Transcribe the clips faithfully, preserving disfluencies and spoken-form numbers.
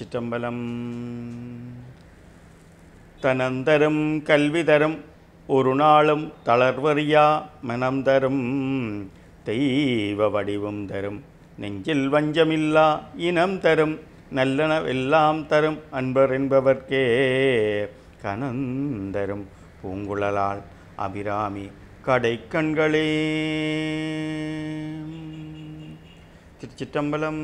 திருச்சிற்றம்பலம். தனந்தரும் கல்வி தரும் ஒரு நாளும் தளர்வறியா மனம் தரும் தெய்வ வடிவம் தரும் நெஞ்சில் வஞ்சமில்லா இனம் தரும் நல்லனவெல்லாம் தரும் அன்பர் என்பவர்க்கே கனந்தரும் பூங்குழலால் அபிராமி கடை கண்களே. திருச்சிற்றம்பலம்.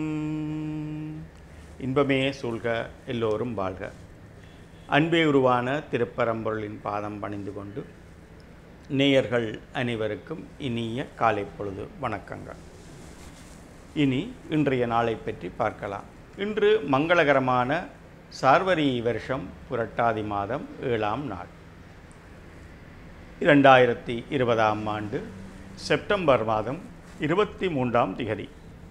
இன்பமே சூழ்க, எல்லோரும் வாழ்க. அன்பே உருவான திருப்பரம்பொருளின் பாதம் பணிந்து கொண்டு நேயர்கள் அனைவருக்கும் இனிய காலை பொழுது வணக்கங்கள். இனி இன்றைய நாளை பற்றி பார்க்கலாம். இன்று மங்களகரமான சார்வரி வருஷம் புரட்டாதி மாதம் ஏழாம் நாள், இரண்டாயிரத்தி இருபதாம் ஆண்டு செப்டம்பர் மாதம் இருபத்தி மூன்றாம் திகதி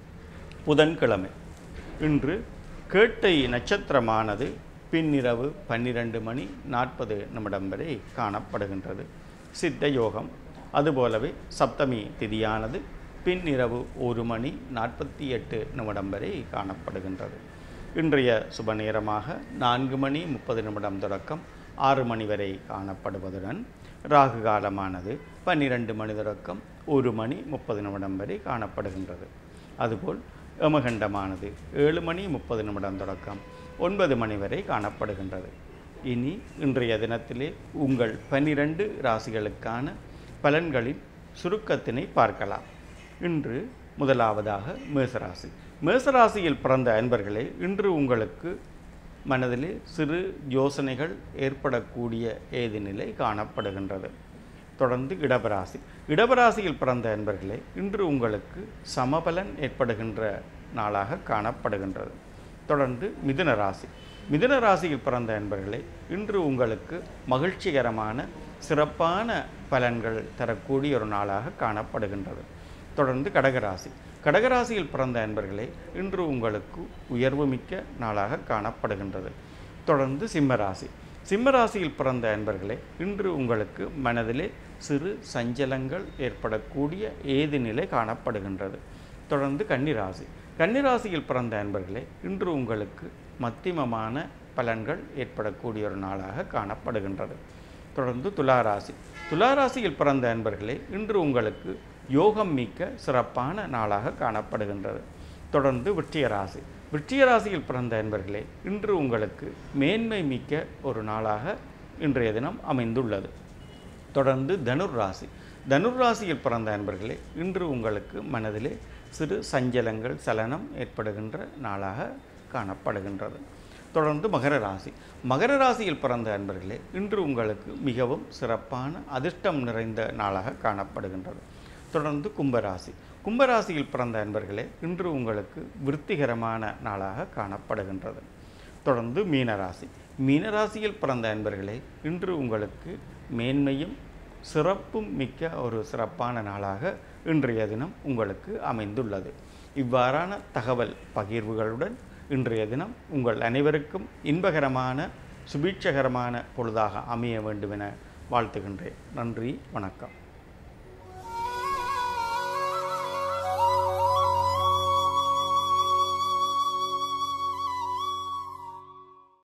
புதன்கிழமை. இன்று கேட்டை நட்சத்திரமானது பின்னிரவு பன்னிரண்டு மணி நாற்பது நிமிடம் வரை காணப்படுகின்றது. சித்த யோகம். அதுபோலவே சப்தமி திதியானது பின்னிரவு ஒரு மணி நாற்பத்தி எட்டு நிமிடம் வரை காணப்படுகின்றது. இன்றைய சுப நேரமாக நான்கு மணி முப்பது நிமிடம் தொடக்கம் ஆறு மணி வரை காணப்படுவதுடன் ராகு காலமானது பன்னிரண்டு மணி தொடக்கம் ஒரு மணி முப்பது நிமிடம் வரை காணப்படுகின்றது. அதுபோல் யமகண்டமானது ஏழு மணி முப்பது நிமிடம் தொடக்கம் ஒன்பது மணி வரை காணப்படுகின்றது. இனி இன்றைய தினத்திலே உங்கள் பன்னிரண்டு ராசிகளுக்கான பலன்களின் சுருக்கத்தினை பார்க்கலாம். இன்று முதலாவதாக மேசராசி. மேசராசியில் பிறந்த அன்பர்களே, இன்று உங்களுக்கு மனதிலே சிறு யோசனைகள் ஏற்படக்கூடிய ஏது நிலை காணப்படுகின்றது. தொடர்ந்து இடபராசி. இடபராசியில் பிறந்த அன்பர்களே, இன்று உங்களுக்கு சமபலன் ஏற்படுகின்ற நாளாக காணப்படுகின்றது. தொடர்ந்து மிதுன ராசி. மிதுன ராசியில் பிறந்த அன்பர்களே, இன்று உங்களுக்கு மகிழ்ச்சிகரமான சிறப்பான பலன்கள் தரக்கூடிய ஒரு நாளாக காணப்படுகின்றது. தொடர்ந்து கடகராசி. கடகராசியில் பிறந்த அன்பர்களே, இன்று உங்களுக்கு உயர்வு மிக்க நாளாக காணப்படுகின்றது. தொடர்ந்து சிம்மராசி. சிம்மராசியில் பிறந்த அன்பர்களே, இன்று உங்களுக்கு மனதிலே சிறு சஞ்சலங்கள் ஏற்படக்கூடிய ஏது நிலை காணப்படுகின்றது. தொடர்ந்து கன்னிராசி. கன்னிராசியில் பிறந்த அன்பர்களே, இன்று உங்களுக்கு மத்தியமமான பலன்கள் ஏற்படக்கூடிய ஒரு நாளாக காணப்படுகின்றது. தொடர்ந்து துளாராசி. துளாராசியில் பிறந்த அன்பர்களே, இன்று உங்களுக்கு யோகம் மிக்க சிறப்பான நாளாக காணப்படுகின்றது. தொடர்ந்து விருச்சிகராசி. விருச்சிகராசியில் பிறந்த அன்பர்களே, இன்று உங்களுக்கு மேன்மை மிக்க ஒரு நாளாக இன்றைய தினம் அமைந்துள்ளது. தொடர்ந்து தனுர் ராசி. தனுர் ராசியில் பிறந்த அன்பர்களே, இன்று உங்களுக்கு மனதிலே சிறு சஞ்சலங்கள் சலனம் ஏற்படுகின்ற நாளாக காணப்படுகின்றது. தொடர்ந்து மகர ராசி. மகர ராசியில் பிறந்த அன்பர்களே, இன்று உங்களுக்கு மிகவும் சிறப்பான அதிர்ஷ்டம் நிறைந்த நாளாக காணப்படுகின்றது. தொடர்ந்து கும்பராசி. கும்பராசியில் பிறந்த அன்பர்களே, இன்று உங்களுக்கு விருத்திகரமான நாளாக காணப்படுகின்றது. தொடர்ந்து மீனராசி. மீனராசியில் பிறந்த அன்பர்களே, இன்று உங்களுக்கு மேன்மையும் சிறப்பும் மிக்க ஒரு சிறப்பான நாளாக இன்றைய தினம் உங்களுக்கு அமைந்துள்ளது. இவ்வாறான தகவல் பகிர்வுகளுடன் இன்றைய தினம் உங்கள் அனைவருக்கும் இன்பகரமான சுபீட்சகரமான பொழுதாக அமைய வேண்டுமென வாழ்த்துகின்றேன். நன்றி, வணக்கம்.